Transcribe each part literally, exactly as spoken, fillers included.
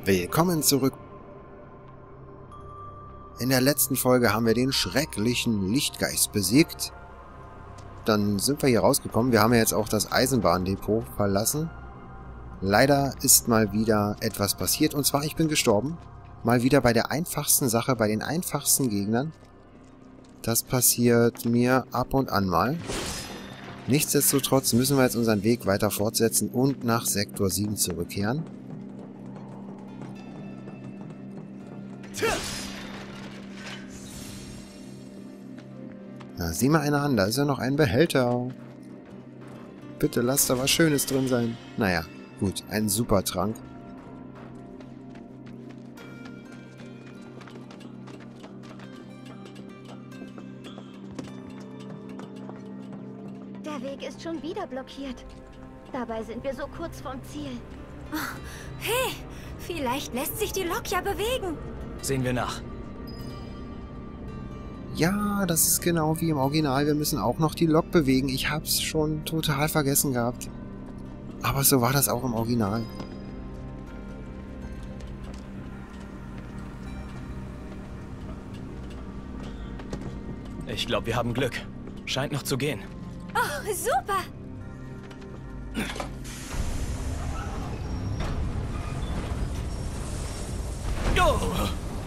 Willkommen zurück. In der letzten Folge haben wir den schrecklichen Lichtgeist besiegt. Dann sind wir hier rausgekommen. Wir haben ja jetzt auch das Eisenbahndepot verlassen. Leider ist mal wieder etwas passiert. Und zwar, ich bin gestorben. Mal wieder bei der einfachsten Sache, bei den einfachsten Gegnern. Das passiert mir ab und an mal. Nichtsdestotrotz müssen wir jetzt unseren Weg weiter fortsetzen und nach Sektor sieben zurückkehren. Na, sieh mal einer an, da ist ja noch ein Behälter. Bitte lasst da was Schönes drin sein. Naja, gut, ein Supertrank. Der Weg ist schon wieder blockiert. Dabei sind wir so kurz vom Ziel. Oh, hey, vielleicht lässt sich die Lok ja bewegen. Sehen wir nach. Ja, das ist genau wie im Original. Wir müssen auch noch die Lok bewegen. Ich hab's schon total vergessen gehabt. Aber so war das auch im Original. Ich glaube, wir haben Glück. Scheint noch zu gehen. Oh, super! Oh.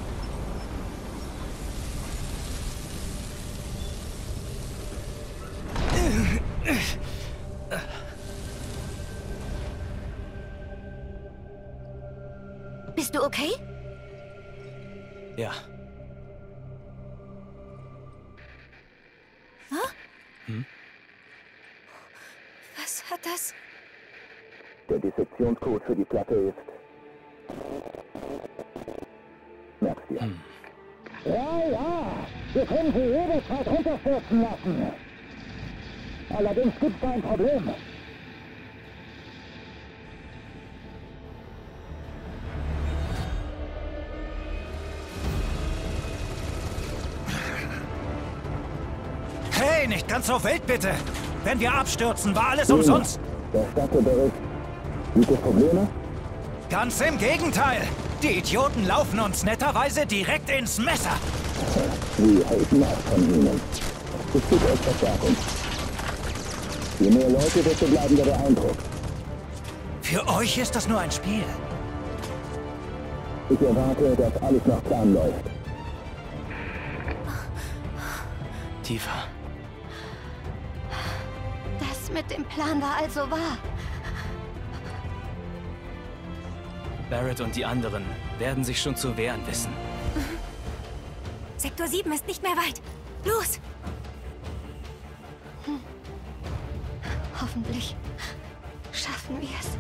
Bist du okay? Ja. Huh? Hm? Was hat das? Der Dissektionscode für die Platte ist... Merk's dir. Hm. Ja, ja, wir können sie jederzeit runterstürzen lassen. Allerdings gibt's da ein Problem. Hey, nicht ganz so wild, bitte! Wenn wir abstürzen, war alles umsonst! Der Stadtbericht. Gibt es Probleme? Ganz im Gegenteil! Die Idioten laufen uns netterweise direkt ins Messer! Wir halten ab von ihnen. Es gibt euch Verstärkung. Je mehr Leute, desto bleibender der Eindruck. Für euch ist das nur ein Spiel. Ich erwarte, dass alles nach Plan läuft. Tiefer. Das mit dem Plan war also wahr. Barrett und die anderen werden sich schon zu wehren wissen. Sektor sieben ist nicht mehr weit. Los! Hm. Hoffentlich schaffen wir es.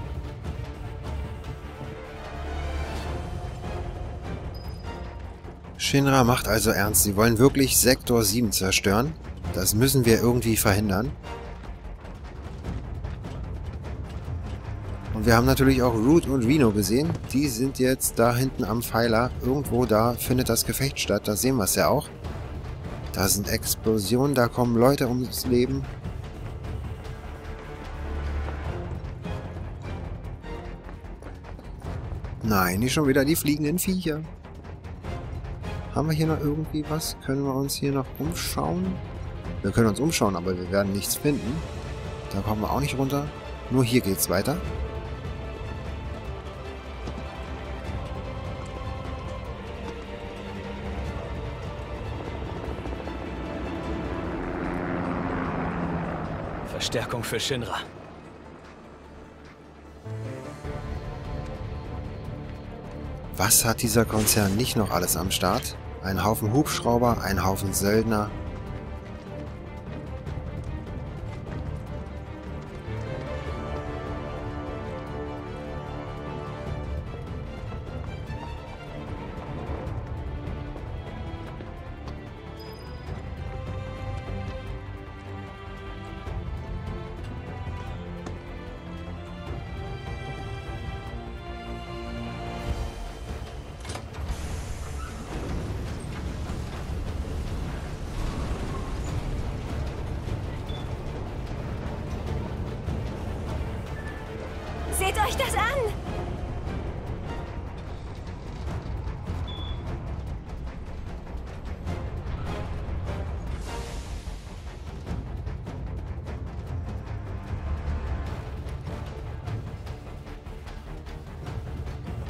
Shinra macht also ernst. Sie wollen wirklich Sektor sieben zerstören. Das müssen wir irgendwie verhindern. Und wir haben natürlich auch Root und Reno gesehen. Die sind jetzt da hinten am Pfeiler. Irgendwo da findet das Gefecht statt. Da sehen wir es ja auch. Da sind Explosionen, da kommen Leute ums Leben. Nein, nicht schon wieder die fliegenden Viecher. Haben wir hier noch irgendwie was? Können wir uns hier noch umschauen? Wir können uns umschauen, aber wir werden nichts finden. Da kommen wir auch nicht runter. Nur hier geht's weiter. Verstärkung für Shinra. Was hat dieser Konzern nicht noch alles am Start? Ein Haufen Hubschrauber, ein Haufen Söldner.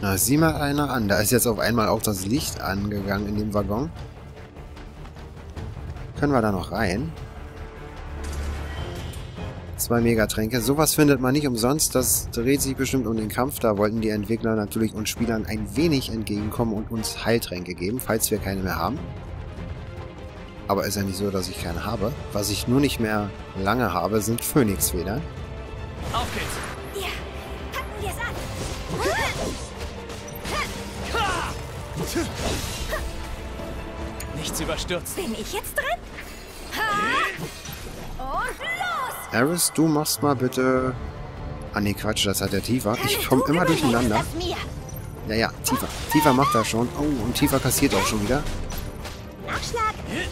Na, sieh mal einer an. Da ist jetzt auf einmal auch das Licht angegangen in dem Waggon. Können wir da noch rein? Zwei Megatränke. Sowas findet man nicht umsonst. Das dreht sich bestimmt um den Kampf. Da wollten die Entwickler natürlich uns Spielern ein wenig entgegenkommen und uns Heiltränke geben, falls wir keine mehr haben. Aber ist ja nicht so, dass ich keine habe. Was ich nur nicht mehr lange habe, sind Phönixfedern. Auf geht's! Ja, packen wir es an. Nichts überstürzt. Bin ich jetzt drin? Ha! Und los! Aris, du machst mal bitte... Ah ne, Quatsch, das hat der Tifa. Ich komme immer durcheinander. Ja, ja, Tifa. Tifa macht das schon. Oh, und Tifa kassiert auch schon wieder. Nachschlag.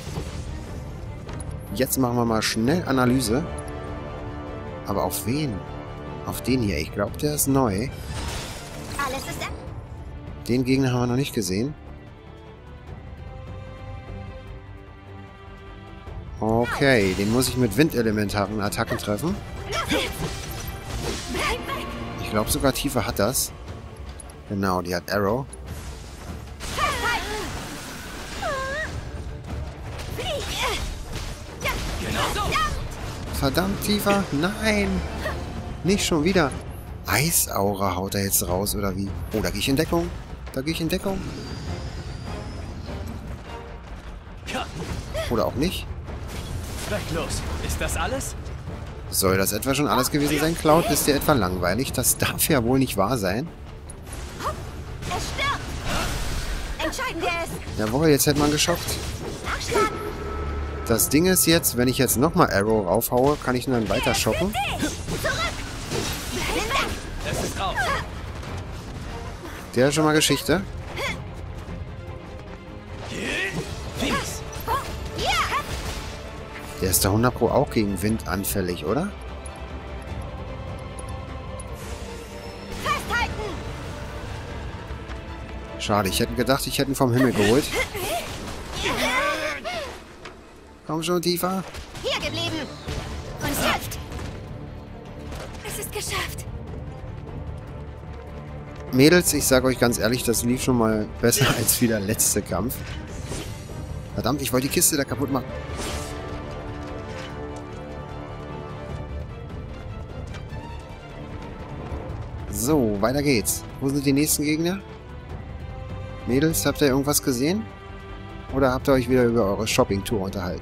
Jetzt machen wir mal schnell Analyse. Aber auf wen? Auf den hier. Ich glaube, der ist neu. Alles ist ab. Den Gegner haben wir noch nicht gesehen. Okay, den muss ich mit windelementaren Attacken treffen. Ich glaube sogar Tifa hat das. Genau, die hat Arrow. Verdammt, Tifa. Nein. Nicht schon wieder. Eisaura haut er jetzt raus, oder wie? Oh, da gehe ich in Deckung. Da gehe ich in Deckung. Oder auch nicht. Direkt los. Ist das alles? Soll das etwa schon alles gewesen sein, Cloud? Ist dir etwa langweilig? Das darf ja wohl nicht wahr sein. Er stirbt. Entscheiden wir es. Jawohl, jetzt hätte man geschockt. Nachschlag. Das Ding ist jetzt, wenn ich jetzt nochmal Arrow raufhaue, kann ich ihn dann weiter schocken. Es ist raus. Der ist schon mal Geschichte. Fies. Der ist da hundert Pro auch gegen Wind anfällig, oder? Festhalten. Schade, ich hätte gedacht, ich hätte ihn vom Himmel geholt. Komm schon, Tifa. Hier geblieben. Und jetzt. Es ist geschafft. Mädels, ich sage euch ganz ehrlich, das lief schon mal besser als wie der letzte Kampf. Verdammt, ich wollte die Kiste da kaputt machen. So, weiter geht's. Wo sind die nächsten Gegner? Mädels, habt ihr irgendwas gesehen? Oder habt ihr euch wieder über eure Shopping-Tour unterhalten?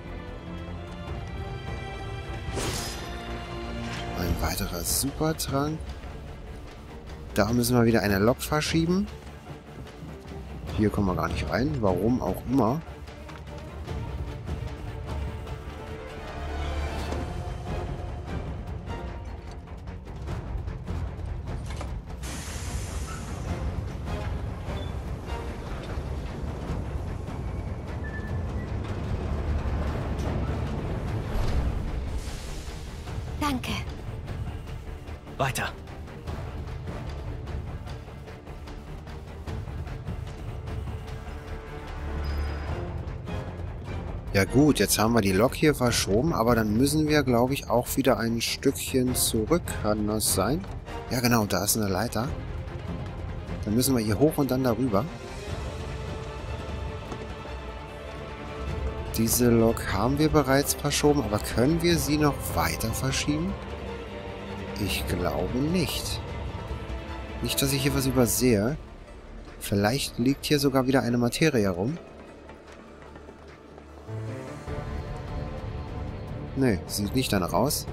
Ein weiterer Supertrank. Da müssen wir wieder eine Lok verschieben. Hier kommen wir gar nicht rein. Warum auch immer. Danke. Weiter. Ja gut, jetzt haben wir die Lok hier verschoben, aber dann müssen wir, glaube ich, auch wieder ein Stückchen zurück. Kann das sein? Ja genau, da ist eine Leiter. Dann müssen wir hier hoch und dann darüber. Diese Lok haben wir bereits verschoben, aber können wir sie noch weiter verschieben? Ich glaube nicht. Nicht, dass ich hier was übersehe. Vielleicht liegt hier sogar wieder eine Materie rum. Nee, sieht nicht danach aus.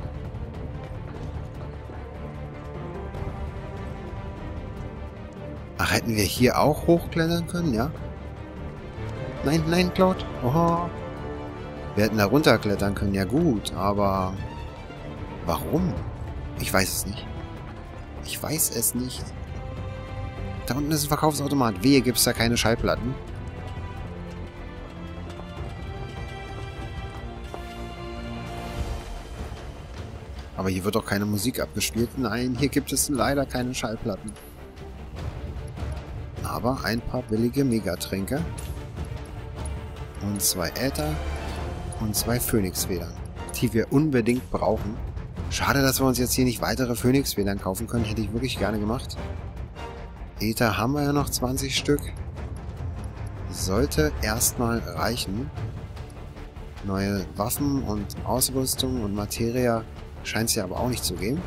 Ach, hätten wir hier auch hochklettern können, ja? Nein, nein, Cloud. Oho. Wir hätten da runterklettern können, ja gut, aber... Warum? Ich weiß es nicht. Ich weiß es nicht. Da unten ist ein Verkaufsautomat. Wehe, gibt es da keine Schallplatten. Aber hier wird doch keine Musik abgespielt. Nein, hier gibt es leider keine Schallplatten. Aber ein paar billige Megatränke. Und zwei Äther. Und zwei Phönixfedern. Die wir unbedingt brauchen. Schade, dass wir uns jetzt hier nicht weitere Phönixfedern kaufen können. Hätte ich wirklich gerne gemacht. Ether haben wir ja noch zwanzig Stück. Sollte erstmal reichen. Neue Waffen und Ausrüstung und Materia scheint es ja aber auch nicht zu geben.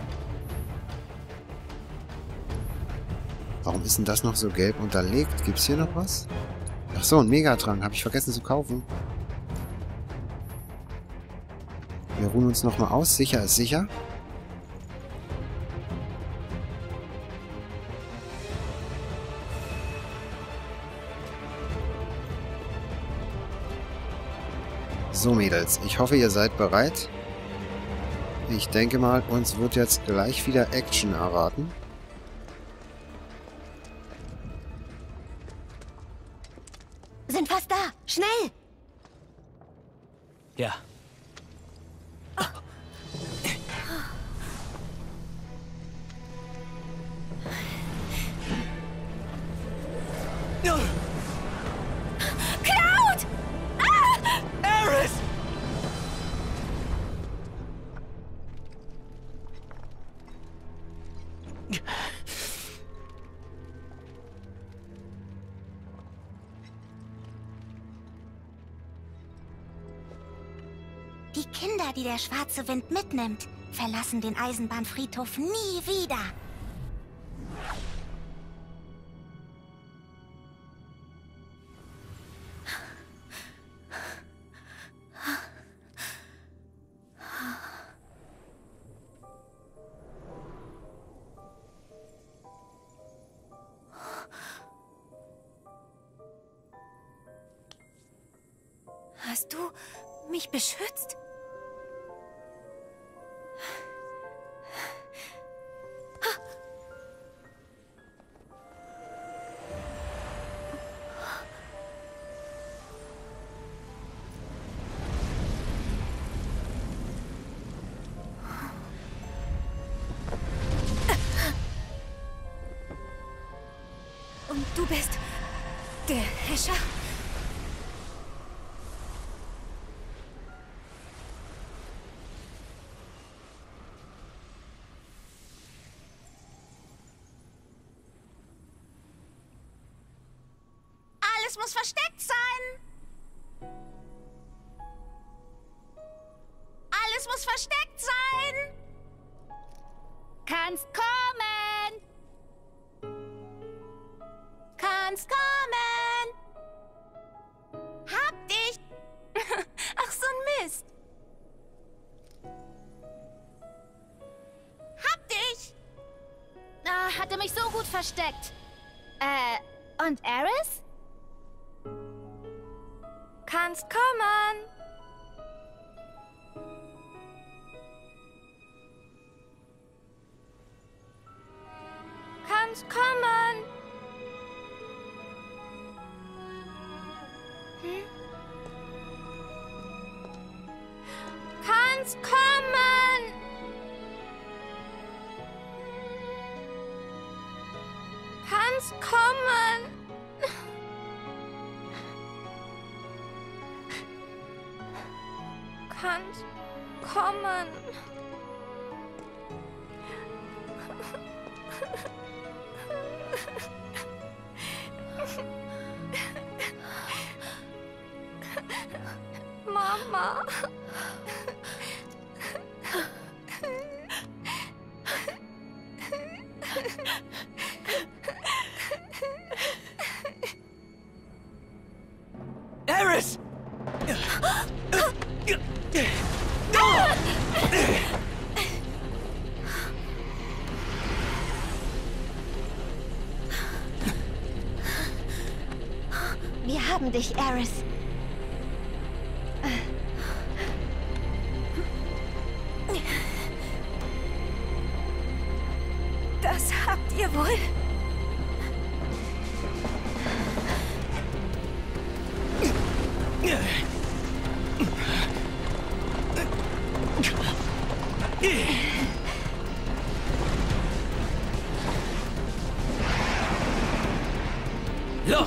Warum ist denn das noch so gelb unterlegt? Gibt es hier noch was? Ach so, ein Megatrank. Habe ich vergessen zu kaufen. Wir ruhen uns nochmal aus. Sicher ist sicher. So, Mädels. Ich hoffe, ihr seid bereit. Ich denke mal, uns wird jetzt gleich wieder Action erwarten. Sind fast da. Schnell! Ja. Cloud! Aerith! Die Kinder, die der schwarze Wind mitnimmt, verlassen den Eisenbahnfriedhof nie wieder. Hast du mich beschützt? Und du bist der Häscher? Alles muss versteckt sein. Alles muss versteckt sein. Kannst kommen. Kannst kommen. Hab dich. Ach, so ein Mist. Hab dich. Ah, hatte mich so gut versteckt. Äh, und Aerith? Kannst kommen. Kannst kommen. Hm? Kannst kommen. Kannst kommen. Kannst kommen. Mama. Aerith! Wir haben dich, Aerith. Das habt ihr wohl. Los!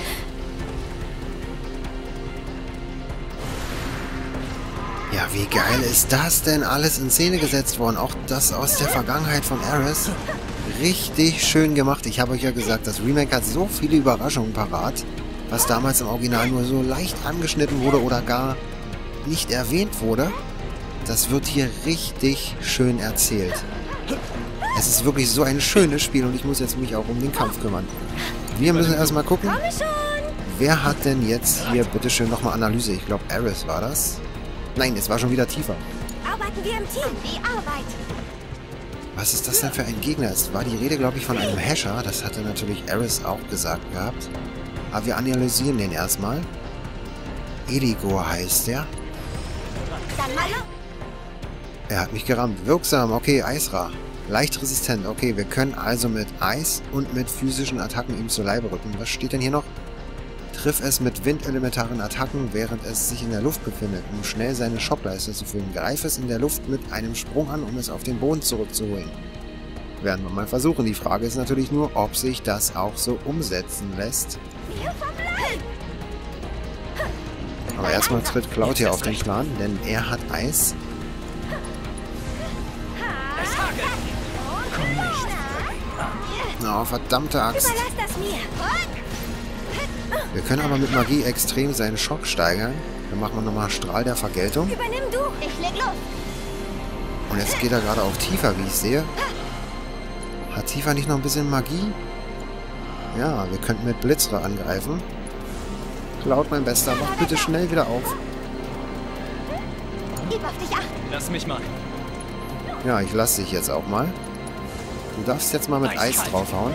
Ja, wie geil ist das denn alles in Szene gesetzt worden? Auch das aus der Vergangenheit von Aerith. richtig schön gemacht. Ich habe euch ja gesagt, das Remake hat so viele Überraschungen parat, was damals im Original nur so leicht angeschnitten wurde oder gar nicht erwähnt wurde. Das wird hier richtig schön erzählt. Es ist wirklich so ein schönes Spiel und ich muss jetzt mich auch um den Kampf kümmern. Wir müssen erstmal gucken, wer hat denn jetzt hier bitteschön nochmal Analyse? Ich glaube, Aerith war das. Nein, es war schon wieder Tifa. Arbeiten wir im Team. Die Arbeit. Was ist das denn für ein Gegner? Es war die Rede, glaube ich, von einem Hescher. Das hatte natürlich Aerith auch gesagt gehabt. Aber wir analysieren den erstmal. Eligor heißt der. Dann mal. Er hat mich gerammt. Wirksam. Okay, Eisra. Leicht resistent. Okay, wir können also mit Eis und mit physischen Attacken ihm zu Leibe rücken. Was steht denn hier noch? Triff es mit windelementaren Attacken, während es sich in der Luft befindet, um schnell seine Schockleiste zu füllen. Greif es in der Luft mit einem Sprung an, um es auf den Boden zurückzuholen. Werden wir mal versuchen. Die Frage ist natürlich nur, ob sich das auch so umsetzen lässt. Aber erstmal tritt Cloud hier auf den Plan, denn er hat Eis. Oh, verdammte Axt. Überlass das mir. Wir können aber mit Magie extrem seinen Schock steigern. Dann machen wir nochmal Strahl der Vergeltung. Übernimm du. Ich leg los. Und jetzt geht er gerade auf Tifa, wie ich sehe. Hat Tifa nicht noch ein bisschen Magie? Ja, wir könnten mit Blitzra angreifen. Cloud, mein Bester, mach bitte schnell wieder auf. Gib auf dich acht. Lass mich mal. Ja, ich lasse dich jetzt auch mal. Du darfst jetzt mal mit Eis draufhauen.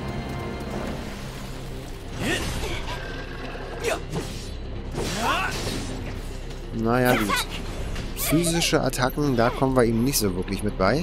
Naja, gut. Physische Attacken, da kommen wir ihm nicht so wirklich mit bei.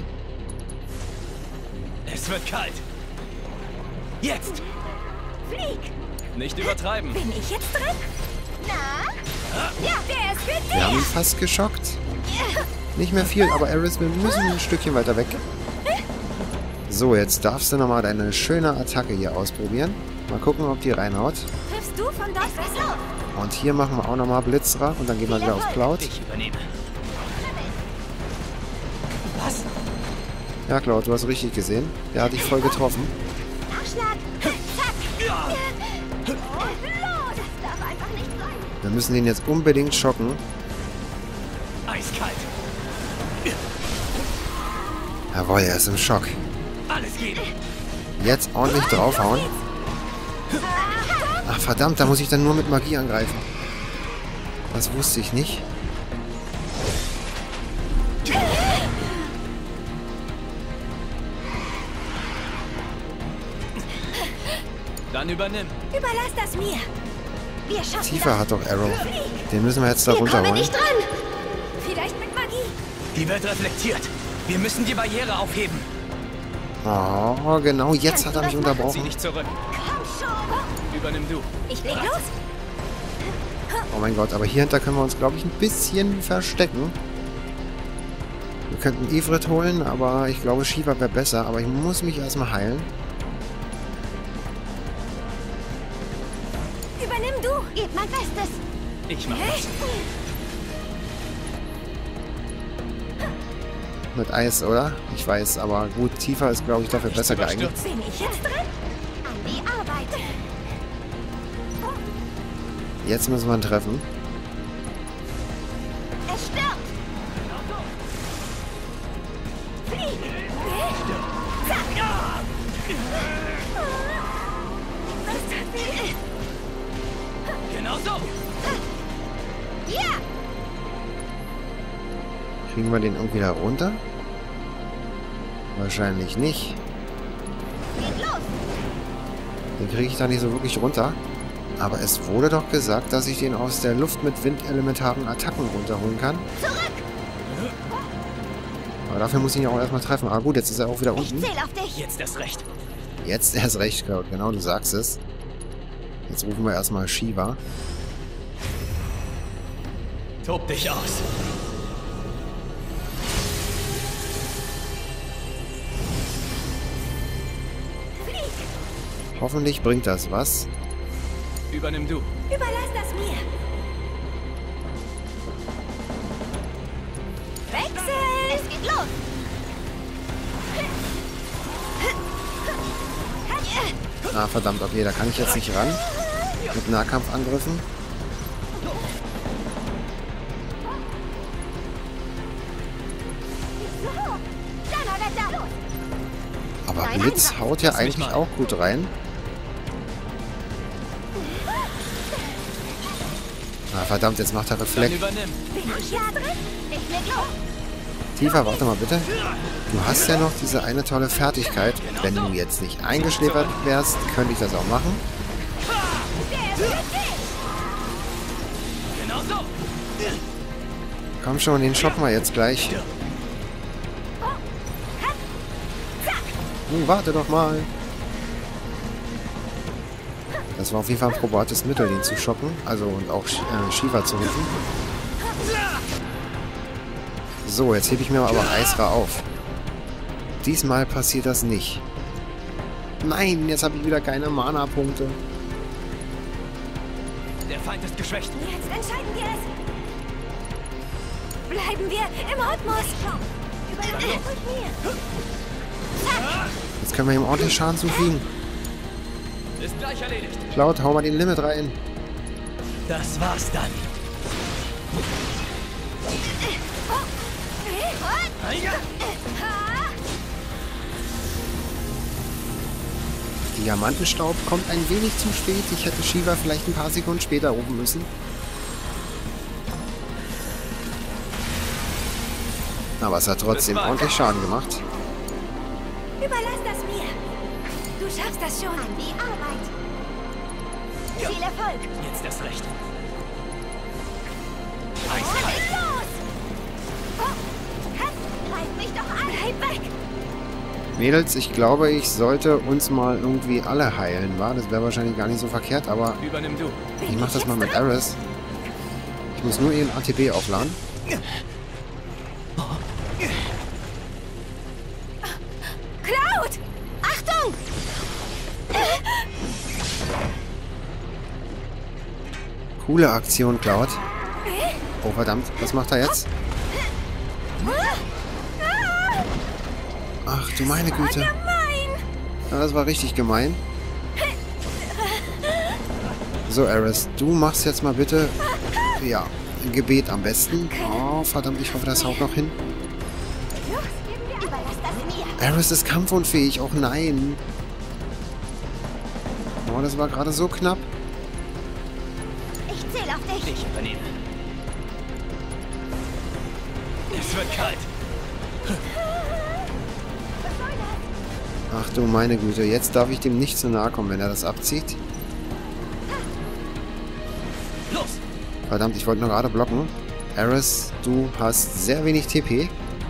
Es wird kalt. Jetzt! Flieg. Nicht übertreiben. Bin ich jetzt drin? Na? Ja, der ist für dich. Wir haben ihn fast geschockt. Nicht mehr viel, aber Aerith, wir müssen ein Stückchen weiter weg. So, jetzt darfst du nochmal deine schöne Attacke hier ausprobieren. Mal gucken, ob die reinhaut. Triffst du von dort aus? Und hier machen wir auch nochmal Blitzra und dann gehen wir wieder auf Cloud. Ich übernehme. Was? Ja, Cloud, du hast richtig gesehen. Der hat dich voll getroffen. Nachschlag. Zack. Oh, das darf einfach nicht sein. Wir müssen den jetzt unbedingt schocken. Eiskalt. Jawohl, er ist im Schock. Alles geben. Jetzt ordentlich draufhauen. Ach verdammt, da muss ich dann nur mit Magie angreifen. Das wusste ich nicht. Dann übernimm. Überlass das mir. Wir schaffen Tifa hat doch Arrow. Den müssen wir jetzt da das. Wir kommen runterholen. nicht dran. Vielleicht mit Magie. Die wird reflektiert. Wir müssen die Barriere aufheben. Oh, genau jetzt hat er mich Zieh unterbrochen. dich zurück. Komm schon. Übernimm du. Ich leg los. Oh mein Gott, aber hier hinter können wir uns, glaube ich, ein bisschen verstecken. Wir könnten Ivrit holen, aber ich glaube, Shiva wäre besser. Aber ich muss mich erstmal heilen. Übernimm du. Gib mein Bestes. Ich mach das. Mit Eis, oder? Ich weiß, aber gut, Tifa ist, glaube ich, dafür Nicht besser geeignet. überstürzen. Bin ich jetzt drin? An die Arbeit. Jetzt müssen wir ihn treffen. Es stirbt. Genau so. Ja. Kriegen wir den irgendwie da runter? Wahrscheinlich nicht. Geht los. Den kriege ich da nicht so wirklich runter. Aber es wurde doch gesagt, dass ich den aus der Luft mit windelementaren Attacken runterholen kann. Zurück. Aber dafür muss ich ihn ja auch erstmal treffen. Aber gut, jetzt ist er auch wieder Ich unten. zähl auf dich. Jetzt erst recht. Jetzt erst recht, Cloud. Genau, du sagst es. Jetzt rufen wir erstmal Shiva. Tob dich aus. Hoffentlich bringt das was. Übernimm du. Überlass das mir. Wechsel. Es geht los. Ah, verdammt, okay, da kann ich jetzt nicht ran. Mit Nahkampfangriffen. Aber Blitz haut ja eigentlich auch gut rein. Ah, verdammt, jetzt macht er Reflex. Tifa, warte mal bitte. Du hast ja noch diese eine tolle Fertigkeit. Wenn du jetzt nicht eingeschläfert wärst, könnte ich das auch machen. Komm schon, den schocken wir jetzt gleich. Hm, warte doch mal. Das war auf jeden Fall ein probates Mittel, den zu schocken. Also und auch äh, Shiva zu rufen. So, jetzt hebe ich mir aber Aisra auf. Diesmal passiert das nicht. Nein, jetzt habe ich wieder keine Mana-Punkte. Der Feind ist geschwächt. Jetzt entscheiden wir es. Bleiben wir im Rhythmus. Jetzt können wir ihm ordentlich Schaden zufügen. Ist gleich erledigt. Cloud, hau mal den Limit rein. Das war's dann. Diamantenstaub kommt ein wenig zu spät. Ich hätte Shiva vielleicht ein paar Sekunden später rufen müssen. Aber es hat trotzdem ordentlich Schaden gemacht. Überlass das mir. Du schaffst das schon. An die Arbeit. Ja. Viel Erfolg. Jetzt erst recht. Leg los. Greif mich doch an. Bleib weg. Mädels, ich glaube, ich sollte uns mal irgendwie alle heilen, wa? Das wäre wahrscheinlich gar nicht so verkehrt, aber Übernimm du. ich mach das mal mit Ares. Ich muss nur ihren A T B aufladen. Cloud! Achtung! Coole Aktion, Cloud. Oh, verdammt. Was macht er jetzt? Ach, du meine Güte. Ja, das war richtig gemein. So, Ares, du machst jetzt mal bitte... Ja, ein Gebet am besten. Oh, verdammt, ich hoffe, das haut noch hin. Ares ist kampfunfähig. Oh nein. Oh, das war gerade so knapp. Ich zähle auf dich. Ich übernehme. Es wird kalt. Ach du meine Güte, jetzt darf ich dem nicht zu nahe kommen, wenn er das abzieht. Los! Verdammt, ich wollte nur gerade blocken. Ares, du hast sehr wenig T P.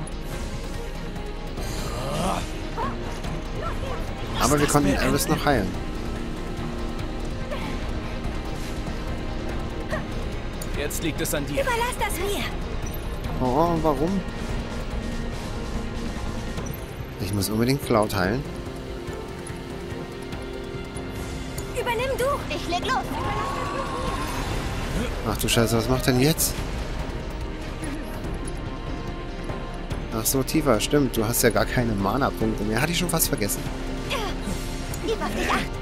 Aber wir konnten Ares noch heilen. Jetzt liegt es an dir. Überlass das mir. Oh, warum? Ich muss unbedingt Cloud heilen. Übernimm du. Ich leg los. Ach du Scheiße, was macht denn jetzt? Ach so, Tifa, stimmt. Du hast ja gar keine Mana-Punkte mehr. Hatte ich schon fast vergessen. Gib auf dich acht.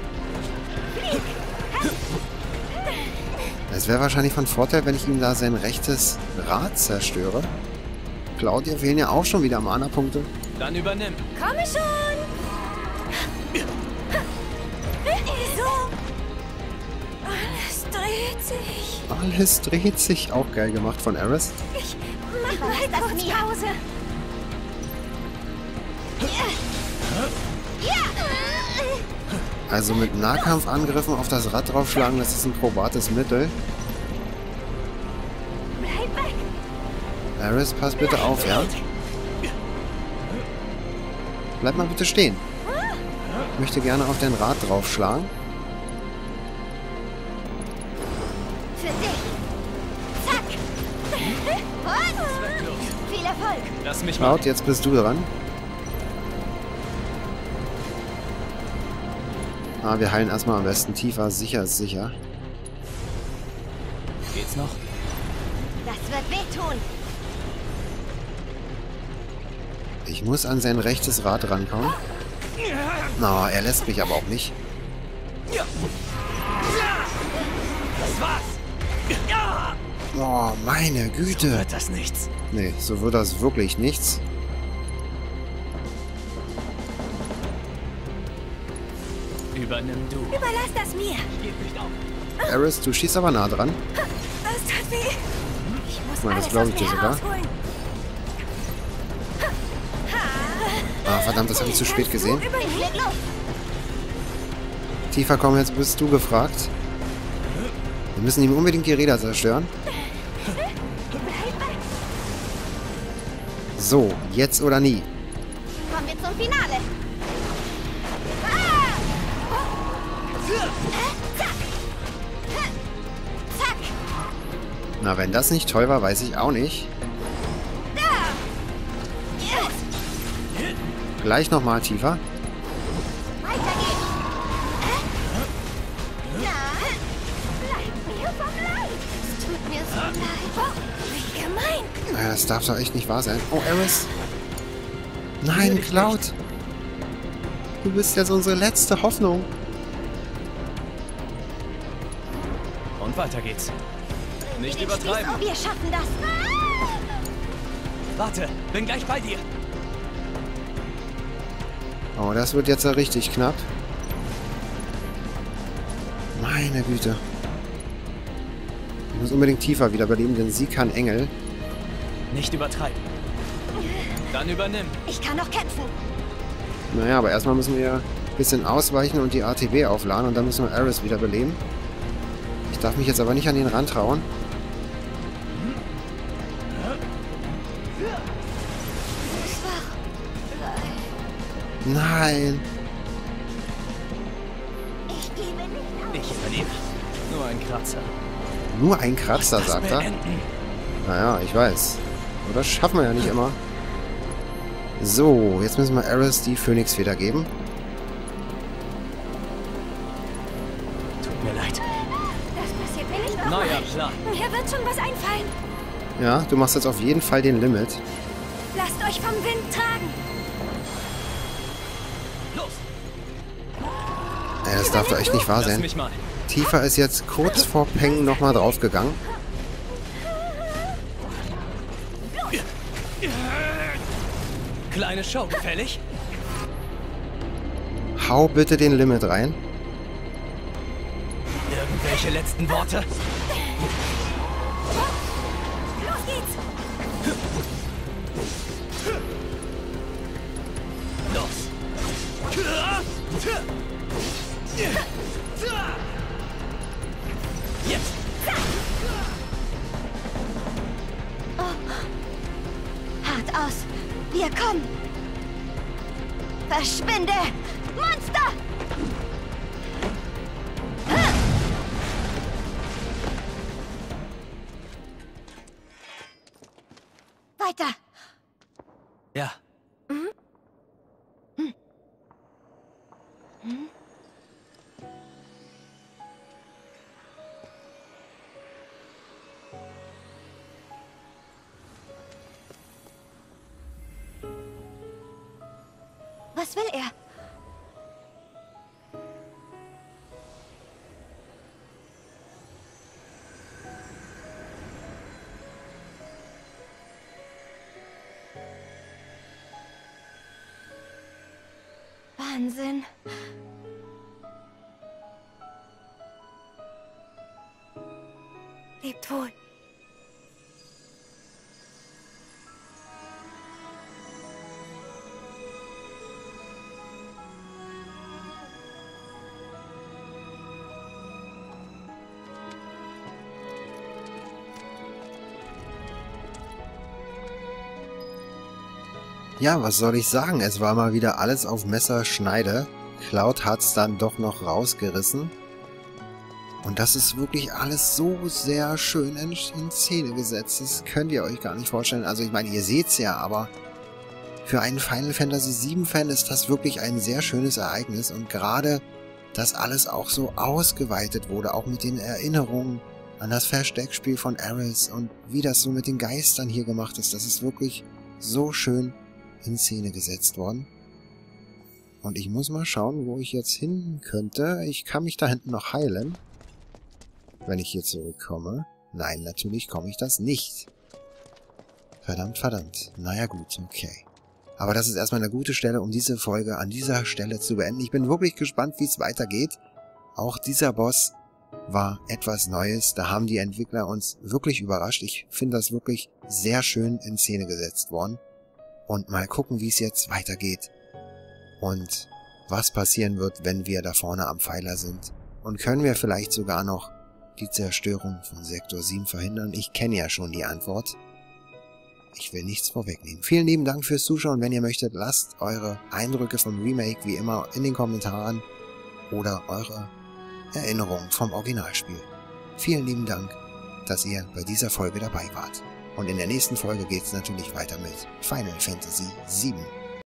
Es wäre wahrscheinlich von Vorteil, wenn ich ihm da sein rechtes Rad zerstöre. Claudia fehlen ja auch schon wieder Mana-Punkte. Dann übernimm. Komme schon. So. Alles dreht sich. Alles dreht sich. Auch geil gemacht von Ares. Ich mach mal kurz Pause. Also mit Nahkampfangriffen auf das Rad draufschlagen, das ist ein probates Mittel. Bleib weg. Ares, pass bitte auf, ja? Bleib mal bitte stehen. Ich möchte gerne auf dein Rad draufschlagen. Für dich. Zack. Und viel Erfolg. Lass mich mal. Cloud, jetzt bist du dran. Ah, wir heilen erstmal am besten tiefer. Sicher ist sicher. Geht's noch? Das wird wehtun. Ich muss an sein rechtes Rad rankommen. Na, er lässt mich aber auch nicht. Das war's. Oh, meine Güte. Wird das nichts? Nee, so wird das wirklich nichts. Übernimm du. Überlass das mir. Geht nicht auf. Aris, du schießt aber nah dran. Das tut weh. Ich muss Na, das alles glaub aus ich dir mir sogar. herausholen. Ah, verdammt, das habe ich zu spät gesehen. Ich leg los. Tiefer, komm, jetzt bist du gefragt. Wir müssen ihm unbedingt die Räder zerstören. So, jetzt oder nie. Kommen wir zum Finale. Na, wenn das nicht toll war, weiß ich auch nicht. Gleich nochmal tiefer. Weiter geht's. Bleib mir vom Leib. Es tut mir so leid. Wie gemein. Naja, das darf doch echt nicht wahr sein. Oh, Aris. Nein, Cloud. Du bist jetzt unsere letzte Hoffnung. Und weiter geht's. Nicht Den übertreiben. Spieß- Oh, wir schaffen das. Warte, bin gleich bei dir. Oh, das wird jetzt ja richtig knapp. Meine Güte. Ich muss unbedingt tiefer wiederbeleben, denn sie kann Engel. Nicht übertreiben. Dann übernimm. Ich kann noch kämpfen. Naja, aber erstmal müssen wir ein bisschen ausweichen und die A T B aufladen und dann müssen wir Aris wiederbeleben. Ich darf mich jetzt aber nicht an den Rand trauen. Nein. Ich gebe nicht auf. Ich übernehme. Nur ein Kratzer. Nur ein Kratzer, Das sagt er. beenden. Naja, ich weiß. Aber das schaffen wir ja nicht immer. So, jetzt müssen wir Aris die Phönixfeder geben. Tut mir leid. Das passiert mir nicht nochmal. Neuer Plan. Mir wird schon was einfallen. Ja, du machst jetzt auf jeden Fall den Limit. Lasst euch vom Wind tragen. Los. Ey, das darf doch echt nicht wahr Lass sein. mich mal. Tifa ist jetzt kurz vor Peng nochmal draufgegangen. Kleine Show, gefällig? Hau bitte den Limit rein. Irgendwelche letzten Worte? Los geht's. Los. Jetzt. Hart aus. Wir kommen. Verschwinde. Monster. Weiter. Ja. Was will er? Wahnsinn. Lebt wohl. Ja, was soll ich sagen? Es war mal wieder alles auf Messerschneide. Cloud hat's dann doch noch rausgerissen. Und das ist wirklich alles so sehr schön in, in Szene gesetzt. Das könnt ihr euch gar nicht vorstellen. Also ich meine, ihr seht's ja, aber für einen Final Fantasy sieben Fan ist das wirklich ein sehr schönes Ereignis. Und gerade, dass alles auch so ausgeweitet wurde, auch mit den Erinnerungen an das Versteckspiel von Aris und wie das so mit den Geistern hier gemacht ist, das ist wirklich so schön in Szene gesetzt worden. Und ich muss mal schauen, wo ich jetzt hin könnte. Ich kann mich da hinten noch heilen. Wenn ich hier zurückkomme. Nein, natürlich komme ich das nicht. Verdammt, verdammt. Naja gut, okay. Aber das ist erstmal eine gute Stelle, um diese Folge an dieser Stelle zu beenden. Ich bin wirklich gespannt, wie es weitergeht. Auch dieser Boss war etwas Neues. Da haben die Entwickler uns wirklich überrascht. Ich finde das wirklich sehr schön in Szene gesetzt worden. Und mal gucken, wie es jetzt weitergeht. Und was passieren wird, wenn wir da vorne am Pfeiler sind. Und können wir vielleicht sogar noch die Zerstörung von Sektor sieben verhindern? Ich kenne ja schon die Antwort. Ich will nichts vorwegnehmen. Vielen lieben Dank fürs Zuschauen. Wenn ihr möchtet, lasst eure Eindrücke vom Remake wie immer in den Kommentaren oder eure Erinnerungen vom Originalspiel. Vielen lieben Dank, dass ihr bei dieser Folge dabei wart. Und in der nächsten Folge geht es natürlich weiter mit Final Fantasy sieben.